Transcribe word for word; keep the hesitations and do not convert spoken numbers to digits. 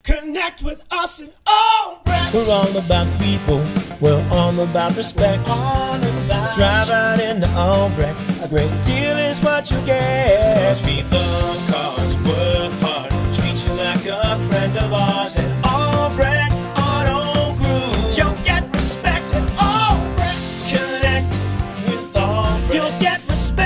Connect with us in Albrecht. We're all about people, we're all about respect. All about Drive right into Albrecht, a great deal is what you get. Cause people, cars, work hard, treat you like a friend of ours. At Albrecht Auto Group, you'll get respect at Albrecht. Connect with Albrecht. You'll get respect.